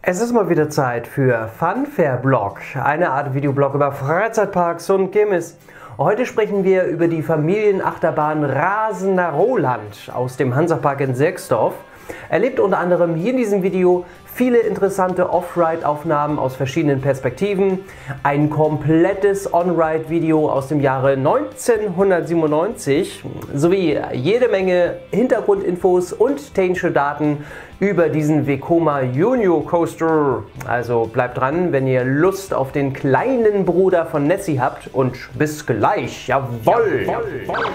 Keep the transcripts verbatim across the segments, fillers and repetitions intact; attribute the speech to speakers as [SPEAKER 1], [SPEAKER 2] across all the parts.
[SPEAKER 1] Es ist mal wieder Zeit für Funfair Blog, eine Art Videoblog über Freizeitparks und Kirmes. Heute sprechen wir über die Familienachterbahn Rasender Roland aus dem Hansapark in Sierksdorf. Erlebt unter anderem hier in diesem Video viele interessante Off-Ride-Aufnahmen aus verschiedenen Perspektiven, ein komplettes On-Ride-Video aus dem Jahre neunzehnhundertsiebenundneunzig sowie jede Menge Hintergrundinfos und technische Daten über diesen Vekoma Junior Coaster. Also bleibt dran, wenn ihr Lust auf den kleinen Bruder von Nessie habt, und bis gleich. Jawohl! Jawohl.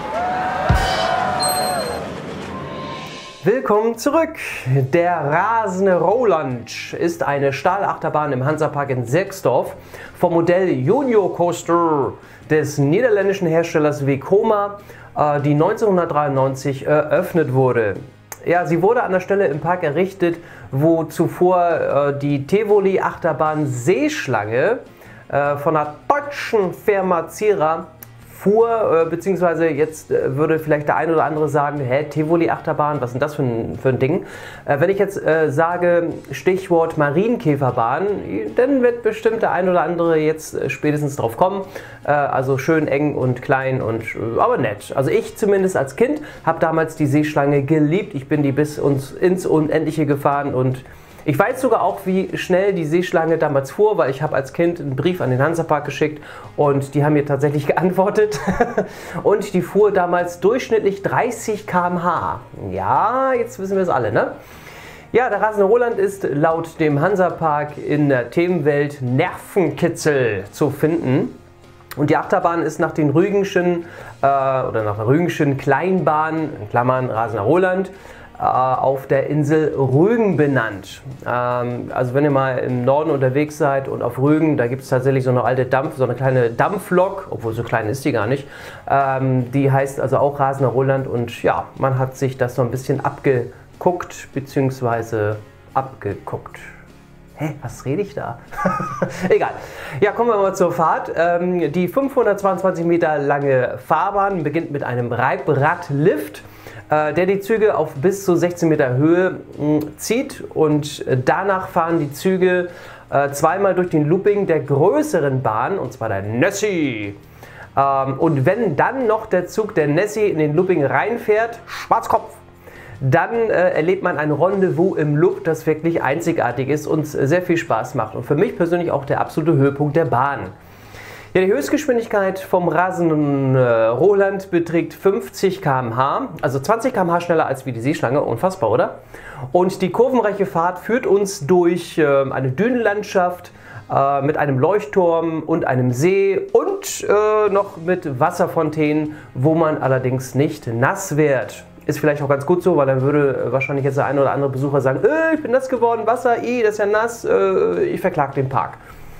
[SPEAKER 1] Willkommen zurück! Der Rasende Roland ist eine Stahlachterbahn im Hansapark in Sierksdorf vom Modell Junior Coaster des niederländischen Herstellers Vekoma, die neunzehnhundertdreiundneunzig eröffnet wurde. Ja, sie wurde an der Stelle im Park errichtet, wo zuvor die Tivoli-Achterbahn Seeschlange von der deutschen Firma Cira fuhr, beziehungsweise jetzt würde vielleicht der eine oder andere sagen, hä, Tivoli-Achterbahn, was ist denn das für ein, für ein Ding? Wenn ich jetzt äh, sage, Stichwort Marienkäferbahn, dann wird bestimmt der eine oder andere jetzt spätestens drauf kommen. Äh, also schön eng und klein und aber nett. Also ich zumindest als Kind habe damals die Seeschlange geliebt. Ich bin die bis uns ins Unendliche gefahren und ich weiß sogar auch, wie schnell die Seeschlange damals fuhr, weil ich habe als Kind einen Brief an den Hansapark geschickt und die haben mir tatsächlich geantwortet. Und die fuhr damals durchschnittlich dreißig Kilometer pro Stunde. Ja, jetzt wissen wir es alle, ne? Ja, der Rasende Roland ist laut dem Hansapark in der Themenwelt Nervenkitzel zu finden. Und die Achterbahn ist nach den Rügenschen äh, oder nach der Rügenschen Kleinbahn, in Klammern Rasender Roland, auf der Insel Rügen benannt. Ähm, also wenn ihr mal im Norden unterwegs seid und auf Rügen, da gibt es tatsächlich so eine alte Dampf, so eine kleine Dampflok, obwohl so klein ist die gar nicht. Ähm, die heißt also auch Rasender Roland und ja, man hat sich das so ein bisschen abgeguckt, beziehungsweise abgeguckt. Hä, was rede ich da? Egal. Ja, kommen wir mal zur Fahrt. Ähm, die fünfhundertzweiundzwanzig Meter lange Fahrbahn beginnt mit einem Reibradlift, der die Züge auf bis zu sechzehn Meter Höhe zieht, und danach fahren die Züge zweimal durch den Looping der größeren Bahn, und zwar der Nessie. Und wenn dann noch der Zug der Nessie in den Looping reinfährt, Schwarzkopf, dann erlebt man ein Rendezvous im Loop, das wirklich einzigartig ist und sehr viel Spaß macht. Und für mich persönlich auch der absolute Höhepunkt der Bahn. Ja, die Höchstgeschwindigkeit vom Rasenden Roland beträgt fünfzig Kilometer pro Stunde, also zwanzig Kilometer pro Stunde schneller als wie die Seeschlange, unfassbar, oder? Und die kurvenreiche Fahrt führt uns durch äh, eine Dünenlandschaft äh, mit einem Leuchtturm und einem See und äh, noch mit Wasserfontänen, wo man allerdings nicht nass wird. Ist vielleicht auch ganz gut so, weil dann würde wahrscheinlich jetzt der eine oder andere Besucher sagen, äh, ich bin nass geworden, Wasser, eh, das ist ja nass, äh, ich verklage den Park.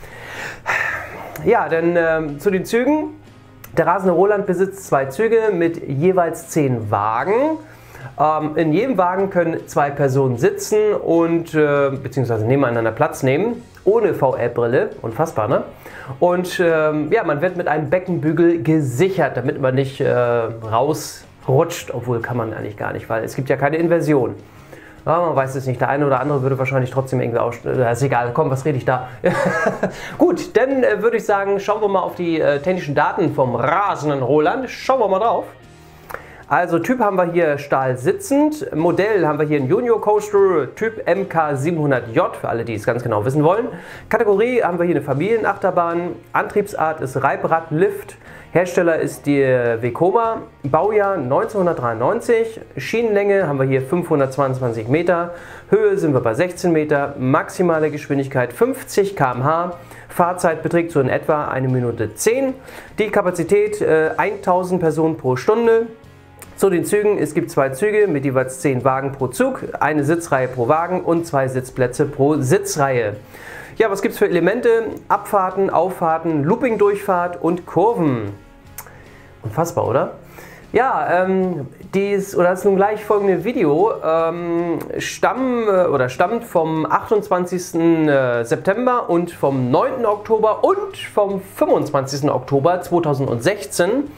[SPEAKER 1] Ja, denn äh, zu den Zügen. Der Rasende Roland besitzt zwei Züge mit jeweils zehn Wagen. Ähm, in jedem Wagen können zwei Personen sitzen und äh, beziehungsweise nebeneinander Platz nehmen, ohne V R-Brille, unfassbar, ne? Und ähm, ja, man wird mit einem Beckenbügel gesichert, damit man nicht äh, rausrutscht, obwohl kann man eigentlich gar nicht, weil es gibt ja keine Inversion. Ja, man weiß es nicht, der eine oder andere würde wahrscheinlich trotzdem irgendwie ausstellen. Das ist egal, komm, was rede ich da? Gut, dann äh, würde ich sagen, schauen wir mal auf die äh, technischen Daten vom Rasenden Roland. Schauen wir mal drauf. Also Typ haben wir hier Stahl sitzend, Modell haben wir hier einen Junior Coaster, Typ M K siebenhundert J, für alle, die es ganz genau wissen wollen. Kategorie haben wir hier eine Familienachterbahn, Antriebsart ist Reibradlift, Hersteller ist die Vekoma, Baujahr neunzehnhundertdreiundneunzig, Schienenlänge haben wir hier fünfhundertzweiundzwanzig Meter, Höhe sind wir bei sechzehn Meter, maximale Geschwindigkeit fünfzig Kilometer pro Stunde, Fahrzeit beträgt so in etwa eine Minute zehn, die Kapazität äh, tausend Personen pro Stunde. Zu den Zügen, es gibt zwei Züge mit jeweils zehn Wagen pro Zug, eine Sitzreihe pro Wagen und zwei Sitzplätze pro Sitzreihe. Ja, was gibt es für Elemente? Abfahrten, Auffahrten, Looping-Durchfahrt und Kurven. Unfassbar, oder? Ja, ähm, dies oder das nun gleich folgende Video ähm, stamm, oder stammt vom achtundzwanzigsten September und vom neunten Oktober und vom fünfundzwanzigsten Oktober zweitausendsechzehn.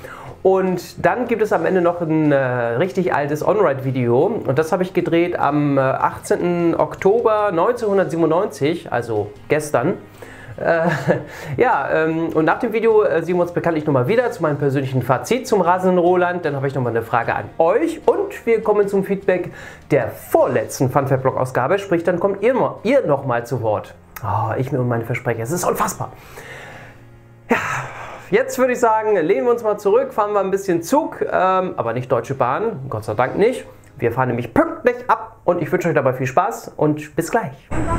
[SPEAKER 1] Und dann gibt es am Ende noch ein äh, richtig altes On-Ride-Video und das habe ich gedreht am äh, achtzehnten Oktober neunzehnhundertsiebenundneunzig, also gestern. Äh, ja, ähm, und nach dem Video äh, sehen wir uns bekanntlich nochmal wieder zu meinem persönlichen Fazit zum rasenden Roland. Dann habe ich nochmal eine Frage an euch und wir kommen zum Feedback der vorletzten Funfair-Blog-Ausgabe, sprich dann kommt ihr, noch, ihr nochmal zu Wort. Oh, ich mir und meine Versprecher, es ist unfassbar. Ja. Jetzt würde ich sagen, lehnen wir uns mal zurück, fahren wir ein bisschen Zug, ähm, aber nicht Deutsche Bahn, Gott sei Dank nicht. Wir fahren nämlich pünktlich ab und ich wünsche euch dabei viel Spaß und bis gleich.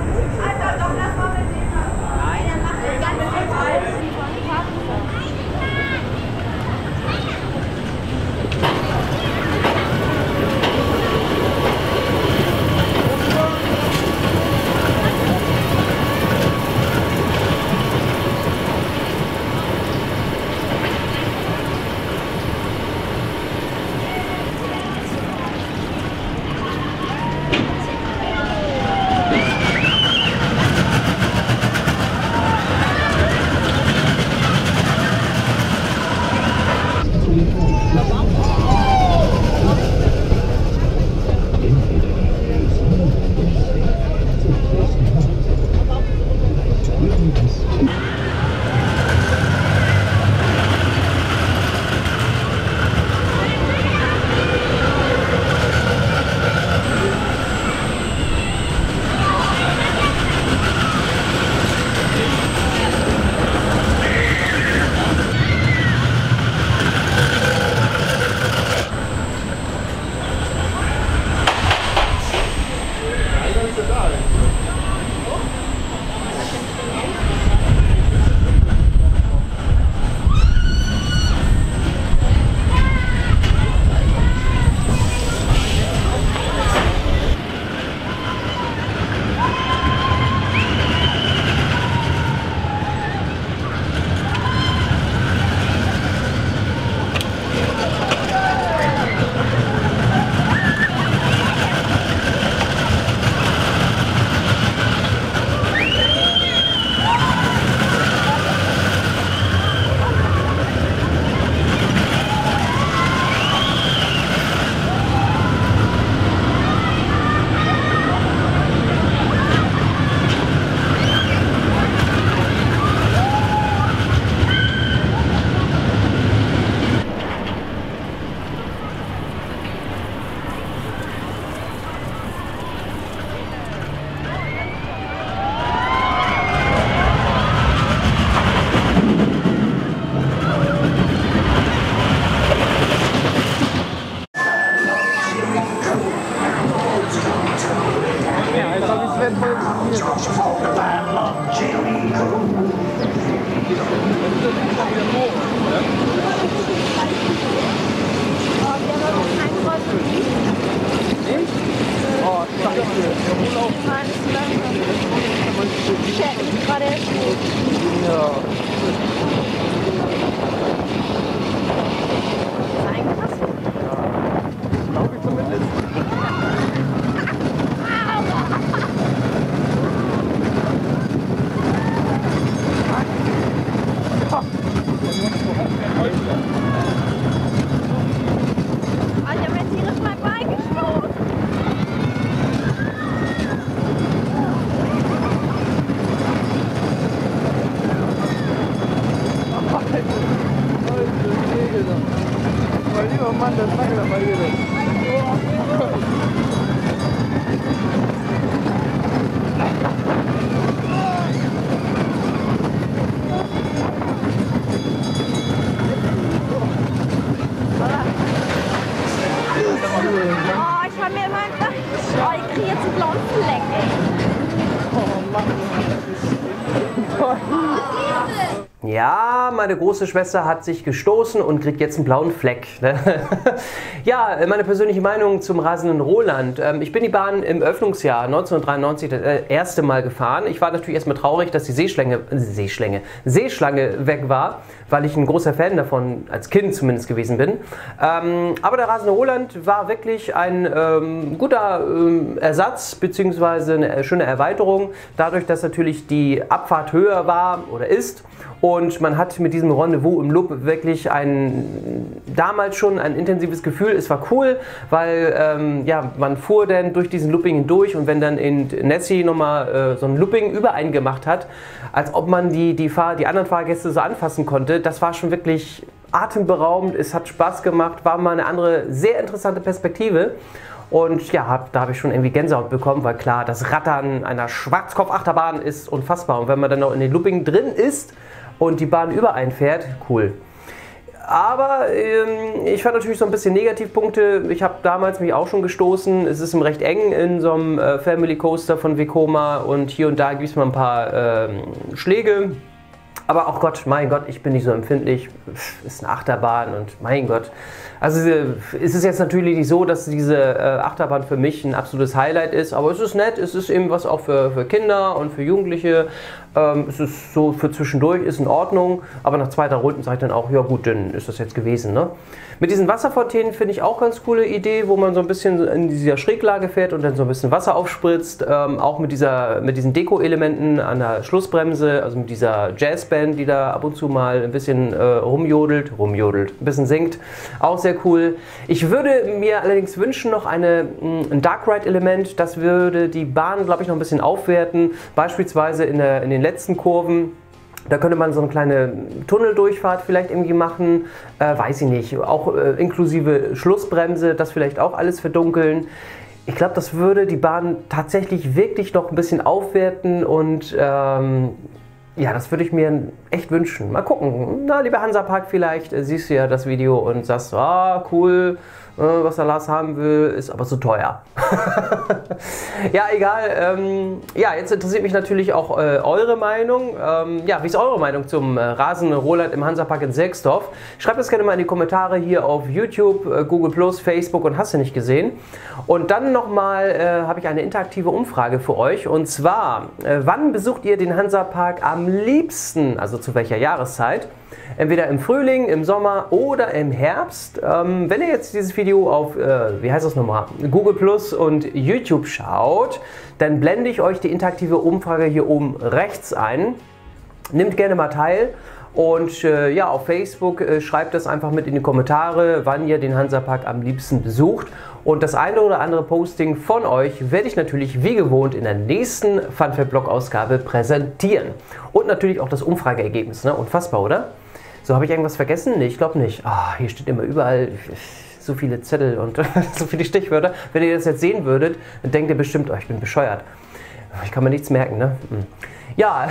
[SPEAKER 1] Ja, meine große Schwester hat sich gestoßen und kriegt jetzt einen blauen Fleck. Ne? Ja, meine persönliche Meinung zum rasenden Roland. Ich bin die Bahn im Öffnungsjahr neunzehnhundertdreiundneunzig das erste Mal gefahren. Ich war natürlich erstmal traurig, dass die Seeschlange, Seeschlange, Seeschlange weg war, weil ich ein großer Fan davon, als Kind zumindest gewesen bin. Aber der rasende Roland war wirklich ein ähm, guter ähm, Ersatz bzw. eine schöne Erweiterung, dadurch, dass natürlich die Abfahrt höher war oder ist. Und Und man hat mit diesem Rendezvous im Loop wirklich ein, damals schon ein intensives Gefühl. Es war cool, weil ähm, ja, man fuhr dann durch diesen Looping hindurch und wenn dann in Nessie nochmal äh, so ein Looping über einen gemacht hat, als ob man die, die, Fahr die anderen Fahrgäste so anfassen konnte, das war schon wirklich atemberaubend. Es hat Spaß gemacht, war mal eine andere, sehr interessante Perspektive. Und ja, hab, da habe ich schon irgendwie Gänsehaut bekommen, weil klar, das Rattern einer Schwarzkopf-Achterbahn ist unfassbar. Und wenn man dann noch in den Looping drin ist und die Bahn über einen fährt, cool. Aber ähm, ich fand natürlich so ein bisschen Negativpunkte. Ich habe damals mich auch schon gestoßen. Es ist recht eng in so einem äh, Family Coaster von Vekoma und hier und da gibt es mal ein paar äh, Schläge. Aber auch Gott, mein Gott, ich bin nicht so empfindlich. Ist eine Achterbahn und mein Gott. Also es ist jetzt natürlich nicht so, dass diese äh, Achterbahn für mich ein absolutes Highlight ist, aber es ist nett, es ist eben was auch für, für Kinder und für Jugendliche. Ähm, es ist so für zwischendurch, ist in Ordnung, aber nach zwei, drei Runden sage ich dann auch, ja gut, dann ist das jetzt gewesen. Ne? Mit diesen Wasserfontänen finde ich auch ganz coole Idee, wo man so ein bisschen in dieser Schräglage fährt und dann so ein bisschen Wasser aufspritzt. Ähm, auch mit, dieser, mit diesen Deko-Elementen an der Schlussbremse, also mit dieser Jazzband, die da ab und zu mal ein bisschen äh, rumjodelt, rumjodelt, ein bisschen singt. Auch sehr cool. Ich würde mir allerdings wünschen noch eine, ein Dark Ride-Element, das würde die Bahn, glaube ich, noch ein bisschen aufwerten. Beispielsweise in, der, in den letzten Kurven. Da könnte man so eine kleine Tunneldurchfahrt vielleicht irgendwie machen, äh, weiß ich nicht, auch äh, inklusive Schlussbremse, das vielleicht auch alles verdunkeln. Ich glaube, das würde die Bahn tatsächlich wirklich noch ein bisschen aufwerten und ähm, ja, das würde ich mir echt wünschen. Mal gucken. Na, lieber Hansapark, vielleicht äh, siehst du ja das Video und sagst, ah, cool, äh, was der Lars haben will, ist aber zu teuer. Ja, egal. Ähm, ja, jetzt interessiert mich natürlich auch äh, eure Meinung. Ähm, ja, wie ist eure Meinung zum äh, rasenden Roland im Hansapark in Sechsdorf? Schreibt das gerne mal in die Kommentare hier auf YouTube, äh, Google Plus, Facebook und hast du nicht gesehen. Und dann nochmal äh, habe ich eine interaktive Umfrage für euch. Und zwar, äh, wann besucht ihr den Hansapark am liebsten? Also zu welcher Jahreszeit? Entweder im Frühling, im Sommer oder im Herbst. Ähm, wenn ihr jetzt dieses Video auf, äh, wie heißt das nochmal, Google Plus und YouTube schaut, dann blende ich euch die interaktive Umfrage hier oben rechts ein. Nehmt gerne mal teil und äh, ja, auf Facebook äh, schreibt das einfach mit in die Kommentare, wann ihr den Hansapark am liebsten besucht. Und das eine oder andere Posting von euch werde ich natürlich wie gewohnt in der nächsten Funfact-Blog-Ausgabe präsentieren. Und natürlich auch das Umfrageergebnis, ne? Unfassbar, oder? So, habe ich irgendwas vergessen? Nee, ich glaube nicht. Ah, hier steht immer überall so viele Zettel und so viele Stichwörter. Wenn ihr das jetzt sehen würdet, dann denkt ihr bestimmt, oh, ich bin bescheuert. Ich kann mir nichts merken, ne? Hm. Ja,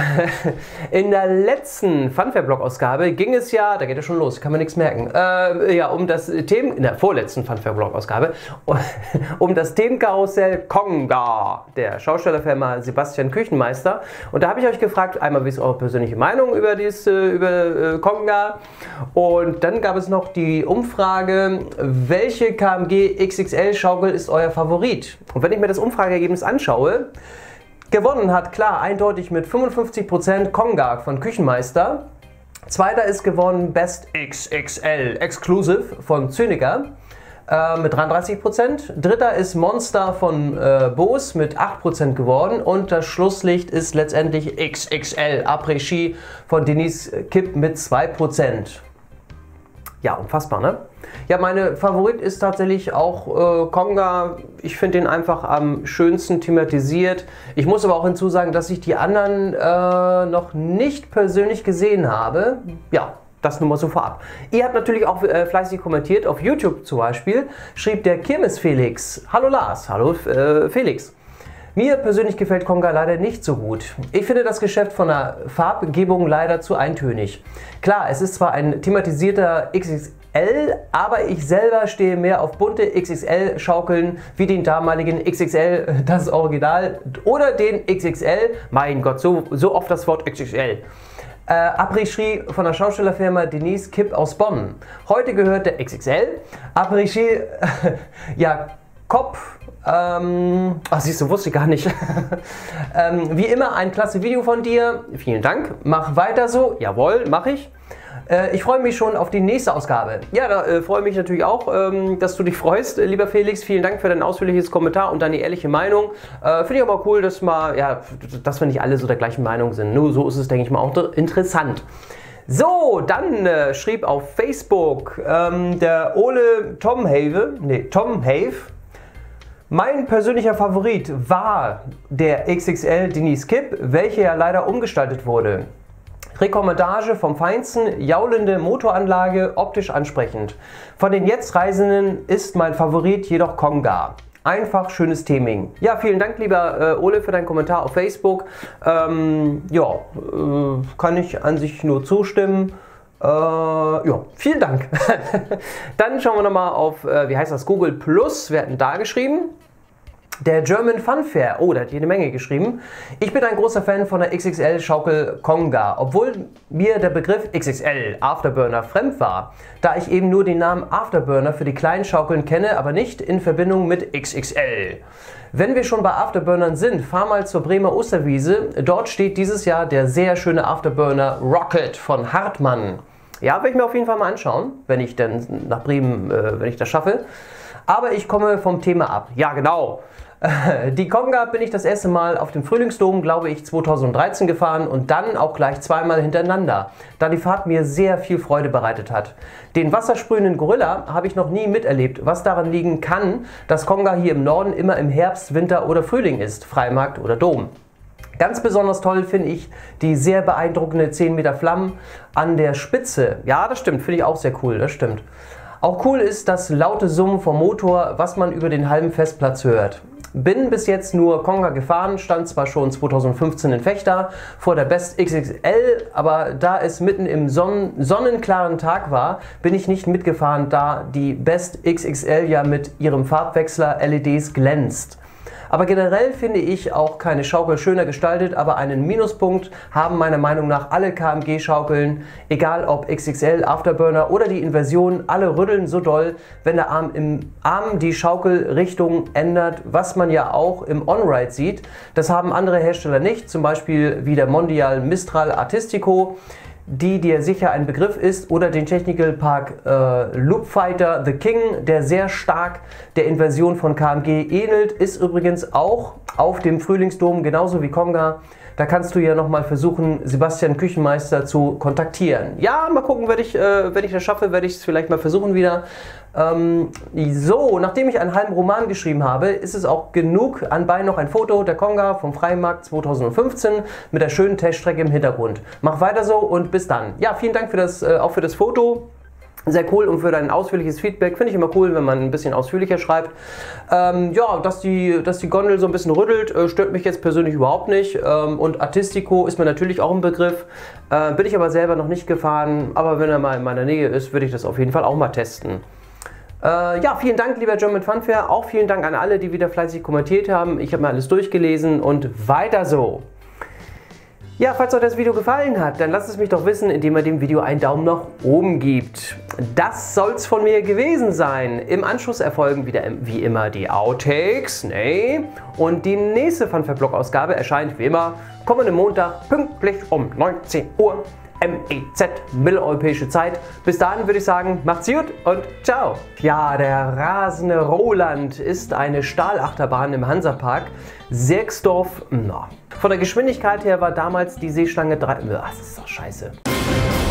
[SPEAKER 1] in der letzten Funfair-Blog-Ausgabe ging es ja, da geht es schon los, kann man nichts merken, äh, ja, um das Themen, in der vorletzten Funfair-Blog-Ausgabe, um das Themenkarussell Konga, der Schaustellerfirma Sebastian Küchenmeister. Und da habe ich euch gefragt, einmal, wie ist eure persönliche Meinung über, dies, über äh, Konga? Und dann gab es noch die Umfrage, welche K M G X X L-Schaukel ist euer Favorit? Und wenn ich mir das Umfrageergebnis anschaue, gewonnen hat, klar, eindeutig mit fünfundfünfzig Prozent Konga von Küchenmeister. Zweiter ist gewonnen Best X X L Exclusive von Zyniker äh, mit dreiunddreißig Prozent. Dritter ist Monster von äh, Bose mit acht Prozent geworden. Und das Schlusslicht ist letztendlich X X L Après-Ski von Denise Kipp mit zwei Prozent. Ja, unfassbar, ne? Ja, meine Favorit ist tatsächlich auch äh, Konga. Ich finde den einfach am schönsten thematisiert. Ich muss aber auch hinzusagen, dass ich die anderen äh, noch nicht persönlich gesehen habe. Ja, das nur mal so vorab. Ihr habt natürlich auch äh, fleißig kommentiert. Auf YouTube zum Beispiel schrieb der Kirmes Felix: Hallo Lars, hallo äh, Felix. Mir persönlich gefällt Konga leider nicht so gut. Ich finde das Geschäft von der Farbgebung leider zu eintönig. Klar, es ist zwar ein thematisierter X X L, aber ich selber stehe mehr auf bunte X X L-Schaukeln wie den damaligen X X L, das Original, oder den X X L, mein Gott, so, so oft das Wort X X L. Äh, Après-Ski von der Schaustellerfirma Denise Kipp aus Bonn. Heute gehört der X X L. Après-Ski, ja, Kopf. Ähm, ach, siehst du, wusste ich gar nicht. ähm, wie immer ein klasse Video von dir. Vielen Dank. Mach weiter so. Jawohl, mache ich. Äh, ich freue mich schon auf die nächste Ausgabe. Ja, da äh, freue mich natürlich auch, ähm, dass du dich freust, äh, lieber Felix. Vielen Dank für dein ausführliches Kommentar und deine ehrliche Meinung. Äh, Finde ich aber cool, dass, mal, ja, dass wir nicht alle so der gleichen Meinung sind. Nur so ist es, denke ich mal, auch interessant. So, dann äh, schrieb auf Facebook ähm, der Ole Tom Have, nee, Tom Have, mein persönlicher Favorit war der X X L Denise Kipp, welche ja leider umgestaltet wurde. Rekommendage vom Feinsten, jaulende Motoranlage, optisch ansprechend. Von den jetzt Reisenden ist mein Favorit jedoch Konga. Einfach schönes Theming. Ja, vielen Dank, lieber äh, Ole, für deinen Kommentar auf Facebook. Ähm, ja, äh, kann ich an sich nur zustimmen. Äh, ja, vielen Dank. Dann schauen wir nochmal auf, äh, wie heißt das, Google Plus. Wir hatten da geschrieben. Der German Fun Fair, oh, der hat jede Menge geschrieben. Ich bin ein großer Fan von der X X L-Schaukel Konga, obwohl mir der Begriff X X L Afterburner fremd war, da ich eben nur den Namen Afterburner für die kleinen Schaukeln kenne, aber nicht in Verbindung mit X X L. Wenn wir schon bei Afterburnern sind, fahr mal zur Bremer Osterwiese. Dort steht dieses Jahr der sehr schöne Afterburner Rocket von Hartmann. Ja, werde ich mir auf jeden Fall mal anschauen, wenn ich dann nach Bremen, äh, wenn ich das schaffe. Aber ich komme vom Thema ab. Ja, genau. Die Konga bin ich das erste Mal auf dem Frühlingsdom, glaube ich, zweitausenddreizehn gefahren und dann auch gleich zweimal hintereinander, da die Fahrt mir sehr viel Freude bereitet hat. Den wassersprühenden Gorilla habe ich noch nie miterlebt, was daran liegen kann, dass Konga hier im Norden immer im Herbst, Winter oder Frühling ist, Freimarkt oder Dom. Ganz besonders toll finde ich die sehr beeindruckende zehn Meter Flammen an der Spitze. Ja, das stimmt, finde ich auch sehr cool, das stimmt. Auch cool ist das laute Summen vom Motor, was man über den halben Festplatz hört. Bin bis jetzt nur Konga gefahren, stand zwar schon zweitausendfünfzehn in Vechta vor der Best X X L, aber da es mitten im Sonnen sonnenklaren Tag war, bin ich nicht mitgefahren, da die Best X X L ja mit ihrem Farbwechsler L E Ds glänzt. Aber generell finde ich auch keine Schaukel schöner gestaltet, aber einen Minuspunkt haben meiner Meinung nach alle K M G-Schaukeln, egal ob X X L, Afterburner oder die Inversion, alle rütteln so doll, wenn der Arm im Arm die Schaukelrichtung ändert, was man ja auch im On-Ride sieht. Das haben andere Hersteller nicht, zum Beispiel wie der Mondial Mistral Artistico, die dir sicher ein Begriff ist, oder den Technical Park äh, Loop Fighter The King, der sehr stark der Inversion von K M G ähnelt, ist übrigens auch auf dem Frühlingsdom genauso wie Konga. Da kannst du ja nochmal versuchen, Sebastian Küchenmeister zu kontaktieren. Ja, mal gucken, wenn ich, äh, wenn ich das schaffe, werde ich es vielleicht mal versuchen wieder. Ähm, so, nachdem ich einen halben Roman geschrieben habe, ist es auch genug. Anbei noch ein Foto der Konga vom Freimarkt zweitausendfünfzehn mit der schönen Teststrecke im Hintergrund. Mach weiter so und bis dann. Ja, vielen Dank für das, äh, auch für das Foto. Sehr cool und für dein ausführliches Feedback. Finde ich immer cool, wenn man ein bisschen ausführlicher schreibt. Ähm, ja, dass die, dass die Gondel so ein bisschen rüttelt, äh, stört mich jetzt persönlich überhaupt nicht. Ähm, und Artistico ist mir natürlich auch ein Begriff. Äh, bin ich aber selber noch nicht gefahren. Aber wenn er mal in meiner Nähe ist, würde ich das auf jeden Fall auch mal testen. Äh, ja, vielen Dank, lieber German Fun Fair. Auch vielen Dank an alle, die wieder fleißig kommentiert haben. Ich habe mir alles durchgelesen und weiter so. Ja, falls euch das Video gefallen hat, dann lasst es mich doch wissen, indem ihr dem Video einen Daumen nach oben gibt. Das soll's von mir gewesen sein. Im Anschluss erfolgen wieder wie immer die Outtakes, nee. Und die nächste Fun Fair Blog Ausgabe erscheint wie immer kommenden Montag pünktlich um neunzehn Uhr M E Z, mitteleuropäische Zeit. Bis dahin würde ich sagen, macht's gut und ciao. Ja, der rasende Roland ist eine Stahlachterbahn im Hansapark Sechsdorf. Na, von der Geschwindigkeit her war damals die Seeschlange drei. Das ist doch scheiße.